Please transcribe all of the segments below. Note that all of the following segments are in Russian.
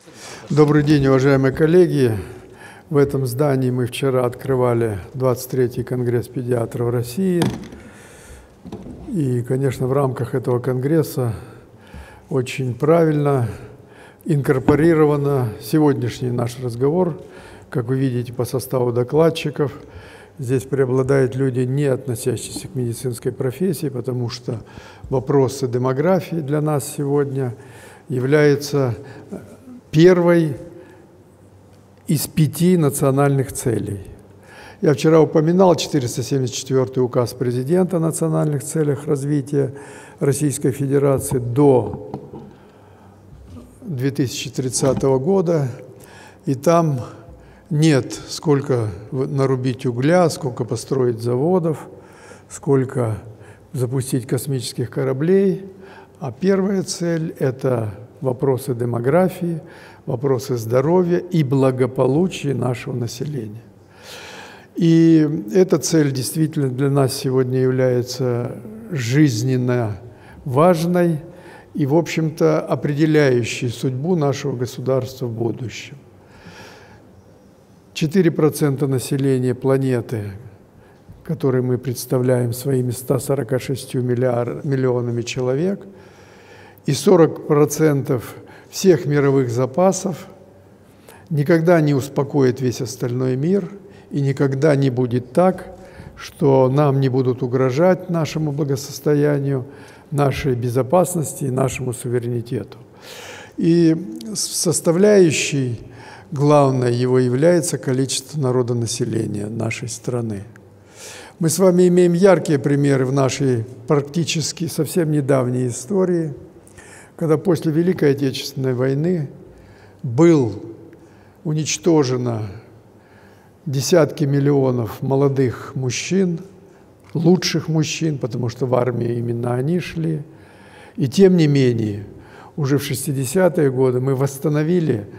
Добрый день, уважаемые коллеги. В этом здании мы вчера открывали 23-й конгресс педиатров России. И, конечно, в рамках этого конгресса очень правильно инкорпорировано сегодняшний наш разговор. Как вы видите по составу докладчиков, здесь преобладают люди, не относящиеся к медицинской профессии, потому что вопросы демографии для нас сегодня являются первой из 5 национальных целей. Я вчера упоминал 474-й указ президента о национальных целях развития Российской Федерации до 2030 года, и там нет, сколько нарубить угля, сколько построить заводов, сколько запустить космических кораблей, а первая цель – это вопросы демографии, вопросы здоровья и благополучия нашего населения. И эта цель действительно для нас сегодня является жизненно важной и, в общем-то, определяющей судьбу нашего государства в будущем. 4% населения планеты, которые мы представляем своими 146 миллионами человек, и 40% всех мировых запасов никогда не успокоит весь остальной мир, и никогда не будет так, что нам не будут угрожать нашему благосостоянию, нашей безопасности и нашему суверенитету. И составляющей главной его является количество народонаселения нашей страны. Мы с вами имеем яркие примеры в нашей практически совсем недавней истории, когда после Великой Отечественной войны был уничтожено десятки миллионов молодых мужчин, лучших мужчин, потому что в армии именно они шли. И тем не менее, уже в 60-е годы мы восстановили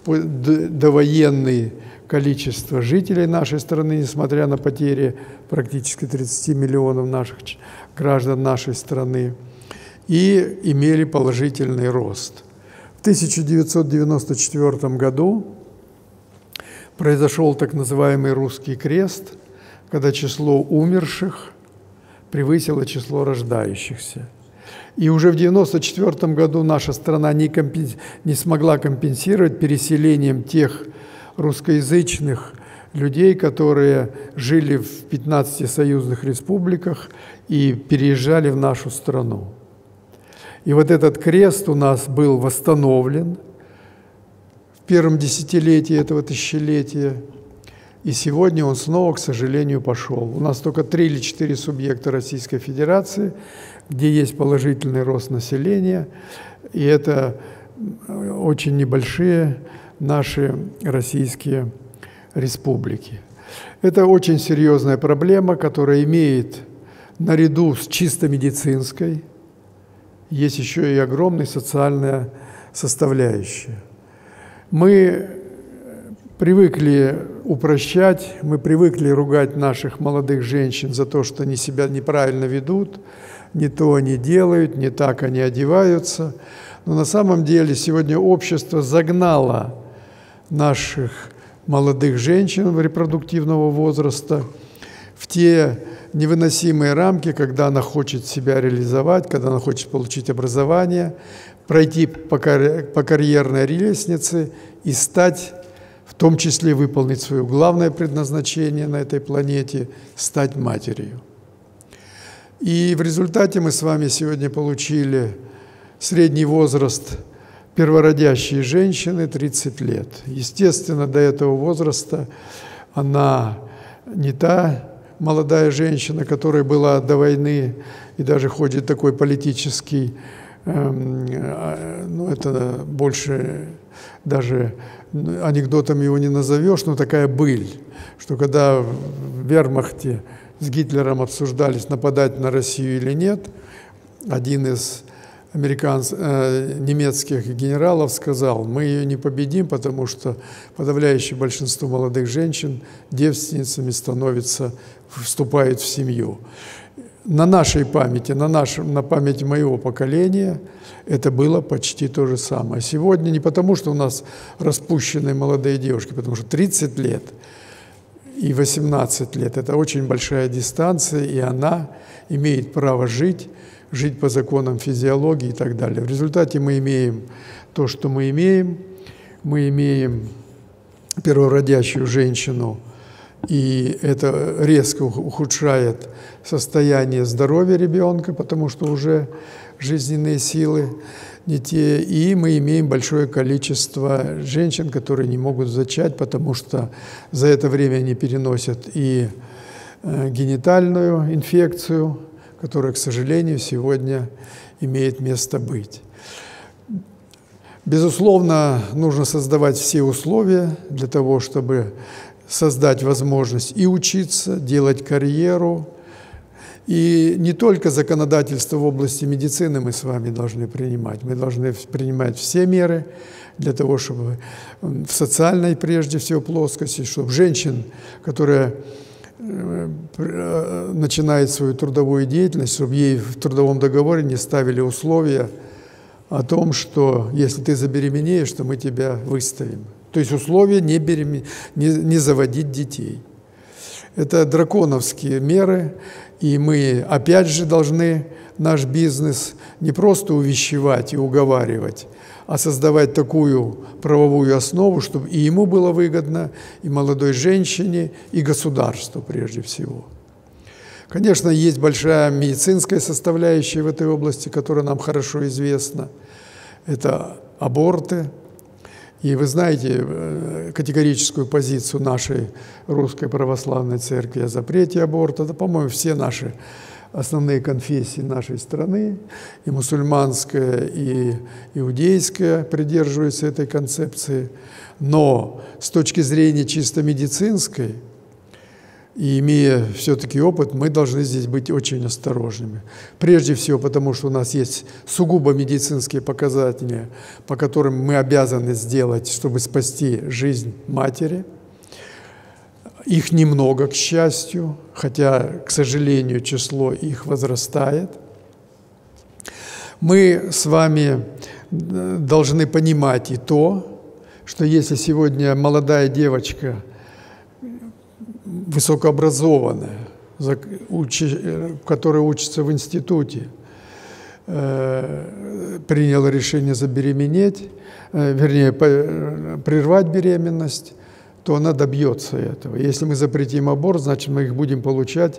довоенное количество жителей нашей страны, несмотря на потери практически 30 миллионов наших граждан нашей страны, и имели положительный рост. В 1994 году произошел так называемый «Русский крест», когда число умерших превысило число рождающихся. И уже в 1994 году наша страна не смогла компенсировать переселением тех русскоязычных людей, которые жили в 15 союзных республиках и переезжали в нашу страну. И вот этот крест у нас был восстановлен в первом десятилетии этого тысячелетия, и сегодня он снова, к сожалению, пошел. У нас только 3 или 4 субъекта Российской Федерации, где есть положительный рост населения, и это очень небольшие наши российские республики. Это очень серьезная проблема, которая имеет наряду с чисто медицинской, есть еще и огромная социальная составляющая. Мы привыкли упрощать, мы привыкли ругать наших молодых женщин за то, что они себя неправильно ведут, не то они делают, не так они одеваются. Но на самом деле сегодня общество загнало наших молодых женщин репродуктивного возраста в те невыносимые рамки, когда она хочет себя реализовать, когда она хочет получить образование, пройти по карьерной лестнице и стать, в том числе выполнить свое главное предназначение на этой планете – стать матерью. И в результате мы с вами сегодня получили средний возраст первородящей женщины – 30 лет. Естественно, до этого возраста она не та молодая женщина, которая была до войны, и даже ходит такой политический, ну это больше даже анекдотом его не назовешь, но такая быль, что когда в вермахте с Гитлером обсуждались, нападать на Россию или нет, один из немецких генералов сказал: мы ее не победим, потому что подавляющее большинство молодых женщин девственницами становятся, вступают в семью. на нашей памяти, на памяти моего поколения это было почти то же самое. Сегодня не потому, что у нас распущенные молодые девушки, потому что 30 лет и 18 лет – это очень большая дистанция, и она имеет право жить по законам физиологии и так далее. В результате мы имеем то, что мы имеем. Мы имеем первородящую женщину, и это резко ухудшает состояние здоровья ребенка, потому что уже жизненные силы не те. И мы имеем большое количество женщин, которые не могут зачать, потому что за это время они переносят и генитальную инфекцию, которая, к сожалению, сегодня имеет место быть. Безусловно, нужно создавать все условия для того, чтобы создать возможность и учиться, делать карьеру. И не только законодательство в области медицины мы с вами должны принимать. Мы должны принимать все меры для того, чтобы в социальной, прежде всего, плоскости, чтобы женщин, которые начинает свою трудовую деятельность, чтобы ей в трудовом договоре не ставили условия о том, что если ты забеременеешь, то мы тебя выставим. То есть условия не заводить детей. Это драконовские меры, и мы опять же должны наш бизнес не просто увещевать и уговаривать, а создавать такую правовую основу, чтобы и ему было выгодно, и молодой женщине, и государству прежде всего. Конечно, есть большая медицинская составляющая в этой области, которая нам хорошо известна. Это аборты. И вы знаете категорическую позицию нашей Русской Православной Церкви о запрете аборта. Это, по-моему, все наши основные конфессии нашей страны, и мусульманская, и иудейская придерживаются этой концепции. Но с точки зрения чисто медицинской, и имея все-таки опыт, мы должны здесь быть очень осторожными. Прежде всего, потому что у нас есть сугубо медицинские показатели, по которым мы обязаны сделать, чтобы спасти жизнь матери. Их немного, к счастью, хотя, к сожалению, число их возрастает. Мы с вами должны понимать и то, что если сегодня молодая девочка, высокообразованная, которая учится в институте, приняла решение забеременеть, прервать беременность, то она добьется этого. Если мы запретим аборт, значит, мы их будем получать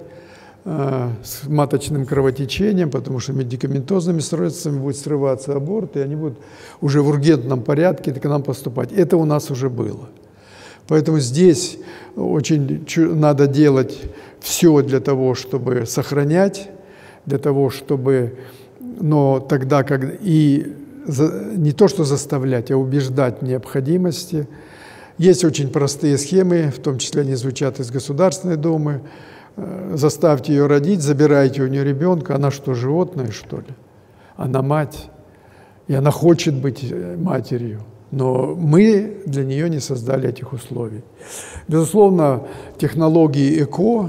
с маточным кровотечением, потому что медикаментозными средствами будет срываться аборт, и они будут уже в ургентном порядке к нам поступать. Это у нас уже было. Поэтому здесь очень надо делать все для того, чтобы сохранять, для того, чтобы, но тогда, как и не то, что заставлять, а убеждать в необходимости. Есть очень простые схемы, в том числе они звучат из Государственной Думы. Заставьте ее родить, забирайте у нее ребенка. Она что, животное, что ли? Она мать, и она хочет быть матерью. Но мы для нее не создали этих условий. Безусловно, технологии ЭКО,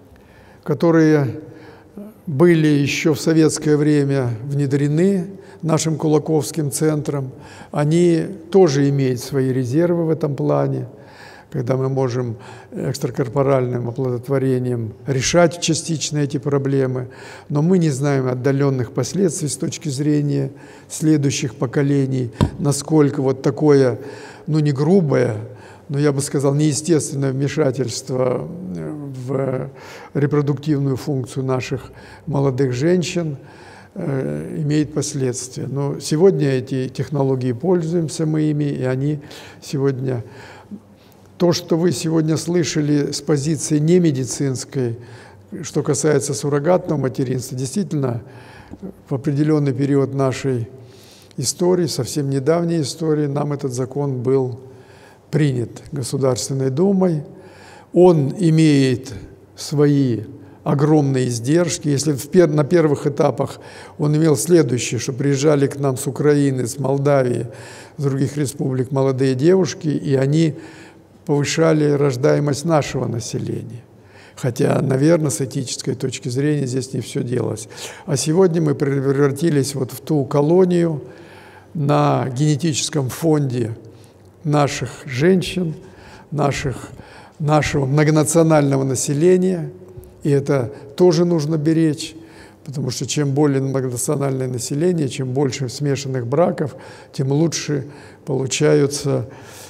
которые были еще в советское время внедрены нашим Кулаковским центром, они тоже имеют свои резервы в этом плане, когда мы можем экстракорпоральным оплодотворением решать частично эти проблемы, но мы не знаем отдаленных последствий с точки зрения следующих поколений, насколько вот такое, ну не грубое, но я бы сказал, неестественное вмешательство в репродуктивную функцию наших молодых женщин имеет последствия. Но сегодня эти технологии пользуемся мы ими, и они сегодня... То, что вы сегодня слышали с позиции немедицинской, что касается суррогатного материнства, действительно, в определенный период нашей истории, совсем недавней истории, нам этот закон был принят Государственной Думой. Он имеет свои огромные издержки. Если на первых этапах он имел следующее, что приезжали к нам с Украины, с Молдавии, с других республик молодые девушки, и они повышали рождаемость нашего населения. Хотя, наверное, с этической точки зрения здесь не все делалось. А сегодня мы превратились вот в ту колонию на генетическом фонде наших женщин, нашего многонационального населения, и это тоже нужно беречь, потому что чем более многонациональное население, чем больше смешанных браков, тем лучше получаются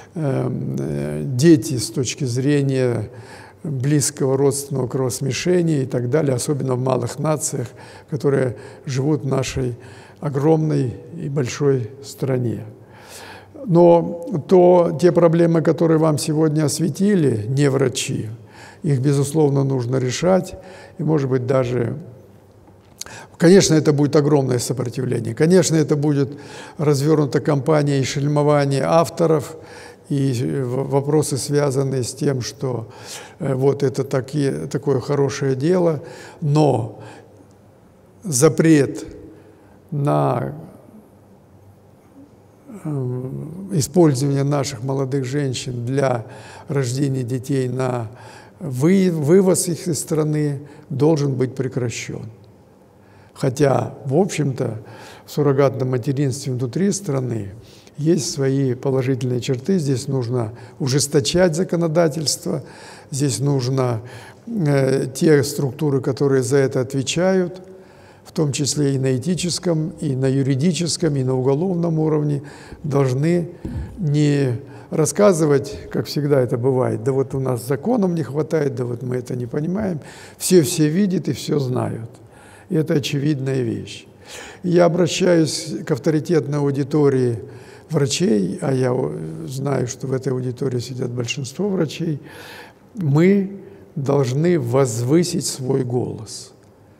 дети с точки зрения близкого родственного кровосмешения и так далее, особенно в малых нациях, которые живут в нашей огромной и большой стране. Но те проблемы, которые вам сегодня осветили, не врачи, их, безусловно, нужно решать, и, может быть, даже… Конечно, это будет огромное сопротивление, конечно, это будет развернута кампания и шельмование авторов, и вопросы, связанные с тем, что вот это такое хорошее дело, но запрет на использование наших молодых женщин для рождения детей, на вывоз их из страны должен быть прекращен. Хотя, в общем-то, в суррогатном материнстве внутри страны есть свои положительные черты. Здесь нужно ужесточать законодательство, здесь нужно те структуры, которые за это отвечают, в том числе и на этическом, и на юридическом, и на уголовном уровне, должны не рассказывать, как всегда это бывает, да вот у нас законом не хватает, да вот мы это не понимаем. Все видят и все знают. И это очевидная вещь. И я обращаюсь к авторитетной аудитории врачей, а я знаю, что в этой аудитории сидят большинство врачей. Мы должны возвысить свой голос.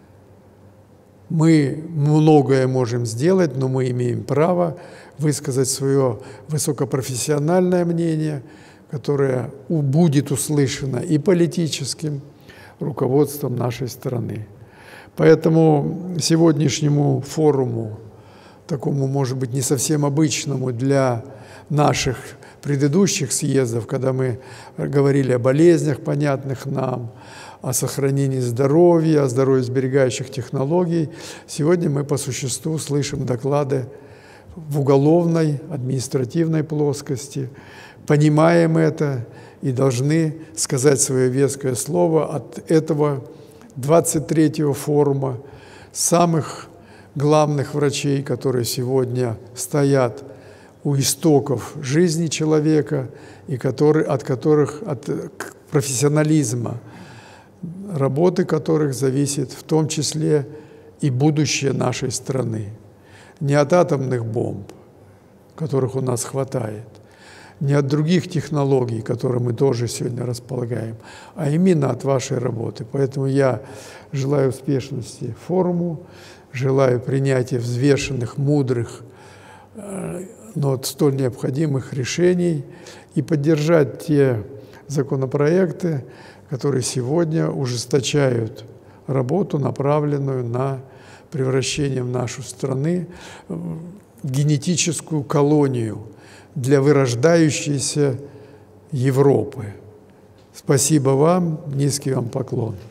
Мы многое можем сделать, но мы имеем право высказать свое высокопрофессиональное мнение, которое будет услышано и политическим руководством нашей страны. Поэтому сегодняшнему форуму, такому, может быть, не совсем обычному для наших предыдущих съездов, когда мы говорили о болезнях, понятных нам, о сохранении здоровья, о здоровьесберегающих технологий, сегодня мы по существу слышим доклады в уголовной, административной плоскости, понимаем это и должны сказать свое веское слово от этого 23-го форума самых главных врачей, которые сегодня стоят у истоков жизни человека и от профессионализма, работы которых зависит в том числе и будущее нашей страны. Не от атомных бомб, которых у нас хватает, не от других технологий, которыми мы тоже сегодня располагаем, а именно от вашей работы. Поэтому я желаю успешности форуму, желаю принятия взвешенных, мудрых, но столь необходимых решений и поддержать те законопроекты, которые сегодня ужесточают работу, направленную на превращение нашей страны в генетическую колонию для вырождающейся Европы. Спасибо вам, низкий вам поклон.